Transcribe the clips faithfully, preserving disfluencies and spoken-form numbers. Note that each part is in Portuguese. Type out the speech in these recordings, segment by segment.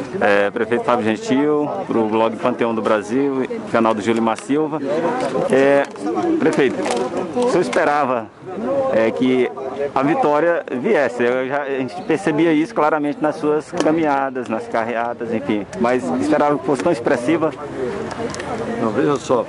é, prefeito Fábio Gentil, para o blog Panteão do Brasil, canal do Júlio Silva. É, prefeito, o senhor esperava é, que a vitória viesse? Eu já, a gente percebia isso claramente nas suas caminhadas, nas carreatas, enfim, mas esperava que fosse tão expressiva? Não, veja só,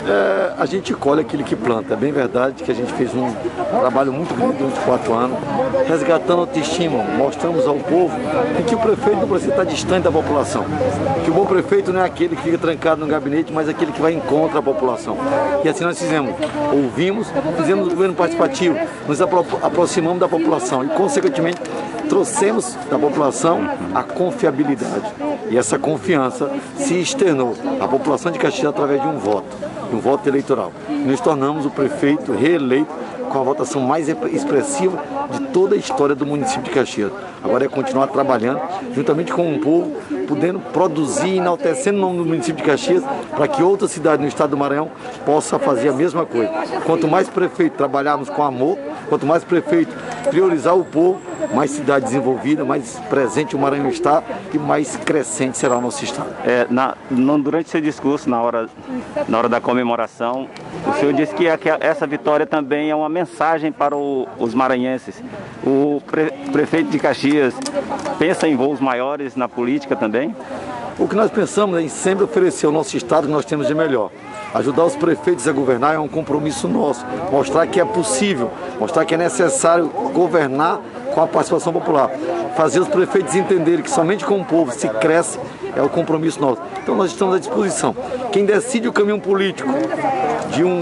é, a gente colhe aquilo que planta. É bem verdade que a gente fez um trabalho muito grande durante quatro anos, resgatando a autoestima, mostramos ao povo que o prefeito não precisa estar distante da população, que o bom prefeito não é aquele que fica trancado no gabinete, mas aquele que vai em contra a população. E assim nós fizemos, ouvimos, fizemos o governo participativo, nos apro aproximamos da população e, consequentemente, trouxemos da população a confiabilidade. E essa confiança se externou à população de Caxias através de um voto, de um voto eleitoral. E nos tornamos o prefeito reeleito com a votação mais expressiva de toda a história do município de Caxias. Agora é continuar trabalhando juntamente com o povo, podendo produzir, enaltecendo o nome do município de Caxias, para que outra cidade no estado do Maranhão possa fazer a mesma coisa. Quanto mais prefeito trabalharmos com amor, quanto mais prefeito priorizar o povo, mais cidade desenvolvida, mais presente o Maranhão está e mais crescente será o nosso estado. É, na, no, durante seu discurso, na hora, na hora da comemoração, o senhor disse que, que essa vitória também é uma mensagem para o, os maranhenses. O pre, prefeito de Caxias pensa em voos maiores na política também? O que nós pensamos é em sempre oferecer ao nosso estado o que nós temos de melhor. Ajudar os prefeitos a governar é um compromisso nosso. Mostrar que é possível, mostrar que é necessário governar com a participação popular. Fazer os prefeitos entenderem que somente com o povo se cresce é o compromisso nosso. Então nós estamos à disposição. Quem decide o caminho político de um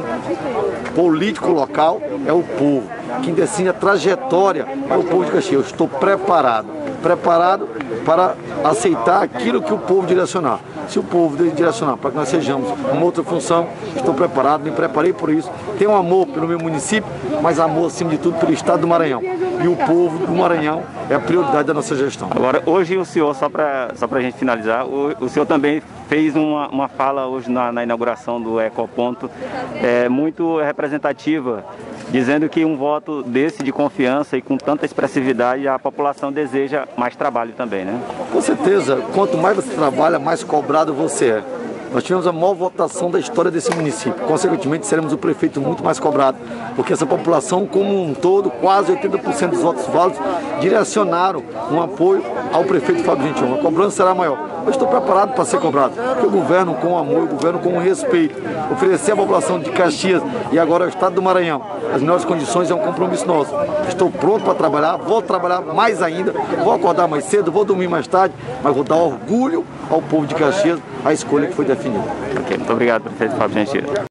político local é o povo. Quem decide a trajetória é o povo de Caxias. Eu estou preparado, preparado para aceitar aquilo que o povo direcionar. Se o povo direcionar para que nós sejamos uma outra função, estou preparado, me preparei por isso. Tenho amor pelo meu município, mas amor acima de tudo pelo estado do Maranhão. E o povo do Maranhão é a prioridade da nossa gestão. Agora, hoje o senhor, só para só para a gente finalizar, o, o senhor também fez uma, uma fala hoje na, na inauguração do Ecoponto, é, muito representativa, dizendo que um voto desse de confiança e com tanta expressividade, a população deseja mais trabalho também, né? Com certeza, quanto mais você trabalha, mais cobrado você é. Nós tivemos a maior votação da história desse município. Consequentemente, seremos o prefeito muito mais cobrado, porque essa população como um todo, quase oitenta por cento dos votos válidos, direcionaram um apoio ao prefeito Fábio Gentil. A cobrança será maior. Eu estou preparado para ser cobrado, porque eu governo com amor, eu governo com respeito. Oferecer à população de Caxias e agora ao estado do Maranhão as melhores condições é um compromisso nosso. Estou pronto para trabalhar, vou trabalhar mais ainda, vou acordar mais cedo, vou dormir mais tarde, mas vou dar orgulho ao povo de Caxias a escolha que foi definida. Ok, muito obrigado, prefeito Fábio Gentil.